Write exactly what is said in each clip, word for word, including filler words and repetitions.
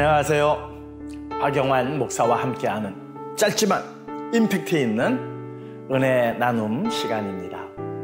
안녕하세요. 박영환 목사와 함께하는 짧지만 임팩트 있는 은혜 나눔 시간입니다.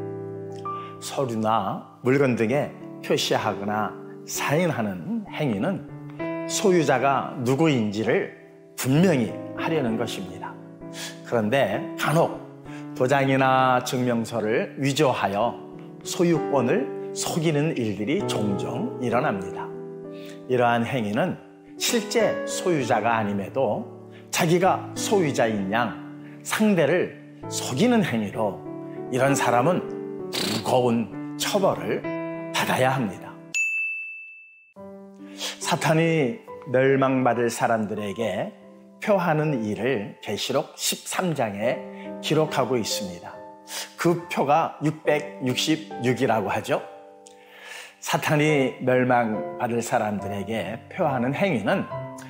서류나 물건 등에 표시하거나 사인하는 행위는 소유자가 누구인지를 분명히 하려는 것입니다. 그런데 간혹 도장이나 증명서를 위조하여 소유권을 속이는 일들이 종종 일어납니다. 이러한 행위는 실제 소유자가 아님에도 자기가 소유자인 양 상대를 속이는 행위로 이런 사람은 무거운 처벌을 받아야 합니다. 사탄이 멸망받을 사람들에게 표하는 일을 계시록 십삼 장에 기록하고 있습니다. 그 표가 육백육십육이라고 하죠. 사탄이 멸망받을 사람들에게 표하는 행위는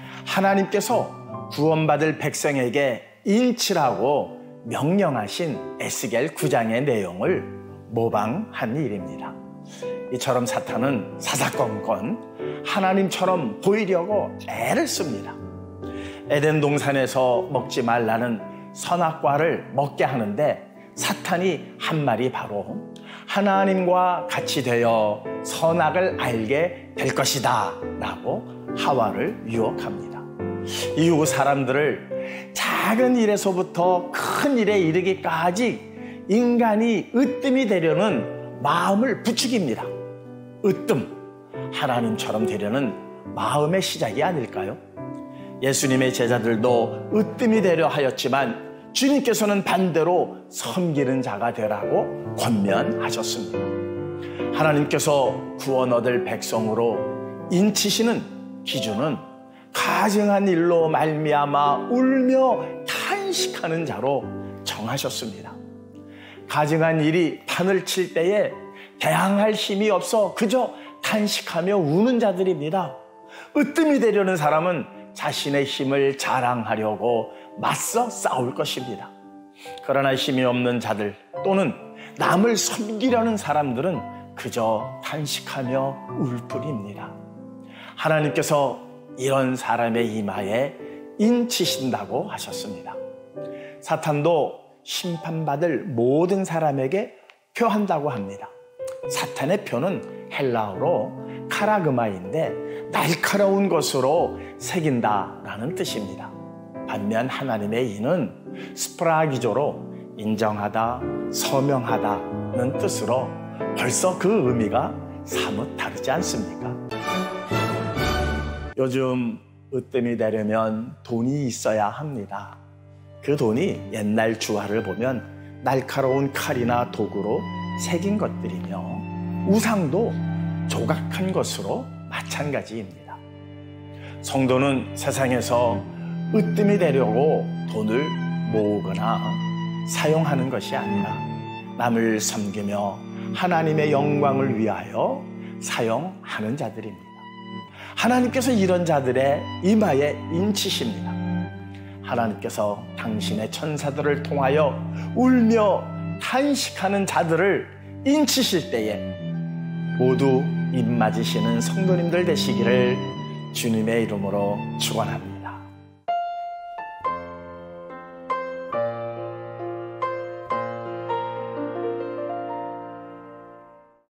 하나님께서 구원받을 백성에게 인치라고 명령하신 에스겔 구 장의 내용을 모방한 일입니다. 이처럼 사탄은 사사건건 하나님처럼 보이려고 애를 씁니다. 에덴 동산에서 먹지 말라는 선악과를 먹게 하는데 사탄이 한 말이 바로 하나님과 같이 되어 선악을 알게 될 것이다 라고 하와를 유혹합니다. 이후 사람들을 작은 일에서부터 큰 일에 이르기까지 인간이 으뜸이 되려는 마음을 부추깁니다. 으뜸, 하나님처럼 되려는 마음의 시작이 아닐까요? 예수님의 제자들도 으뜸이 되려 하였지만 주님께서는 반대로 섬기는 자가 되라고 권면하셨습니다. 하나님께서 구원 얻을 백성으로 인치시는 기준은 가증한 일로 말미암아 울며 탄식하는 자로 정하셨습니다. 가증한 일이 판을 칠 때에 대항할 힘이 없어 그저 탄식하며 우는 자들입니다. 으뜸이 되려는 사람은 자신의 힘을 자랑하려고 맞서 싸울 것입니다. 그러나 힘이 없는 자들 또는 남을 섬기려는 사람들은 그저 탄식하며 울 뿐입니다. 하나님께서 이런 사람의 이마에 인치신다고 하셨습니다. 사탄도 심판받을 모든 사람에게 표한다고 합니다. 사탄의 표는 헬라어로 카라그마인데 날카로운 것으로 새긴다라는 뜻입니다. 반면 하나님의 이는 스프라기조로 인정하다, 서명하다는 뜻으로 벌써 그 의미가 사뭇 다르지 않습니까? 요즘 으뜸이 되려면 돈이 있어야 합니다. 그 돈이 옛날 주화를 보면 날카로운 칼이나 도구로 새긴 것들이며 우상도 조각한 것으로 마찬가지입니다. 성도는 세상에서 으뜸이 되려고 돈을 모으거나 사용하는 것이 아니라 남을 섬기며 하나님의 영광을 위하여 사용하는 자들입니다. 하나님께서 이런 자들의 이마에 인치십니다. 하나님께서 당신의 천사들을 통하여 울며 탄식하는 자들을 인치실 때에 모두 입 맞으시는 성도님들 되시기를 주님의 이름으로 축원합니다.